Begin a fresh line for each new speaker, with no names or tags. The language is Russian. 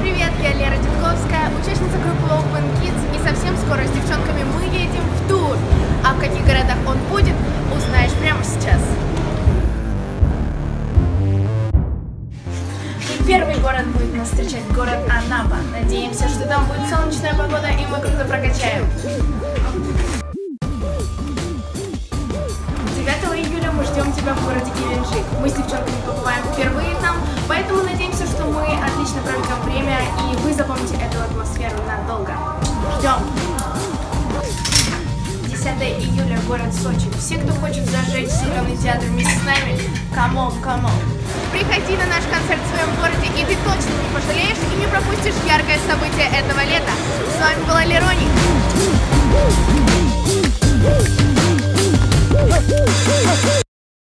привет, я Лера Дедковская, участница группы Open Kids, и совсем скоро с девчонками мы едем в тур. А в каких городах он будет, узнаешь прямо сейчас. И первый город будет нас встречать город Анапа. Надеемся, что там будет солнечная погода и мы круто прокачаем. 9 июля мы ждем тебя в городе Геленджик. Мы с девчонками побываем впервые там, поэтому надеемся, что мы отлично проведем время и вы запомните эту атмосферу надолго. Ждем! 10 июля, город Сочи. Все, кто хочет зажечь зеленый театр вместе с нами, come on. Приходи на наш концерт в своем городе, и ты точно не пожалеешь и не пропустишь яркое событие этого лета. С вами была Лерони.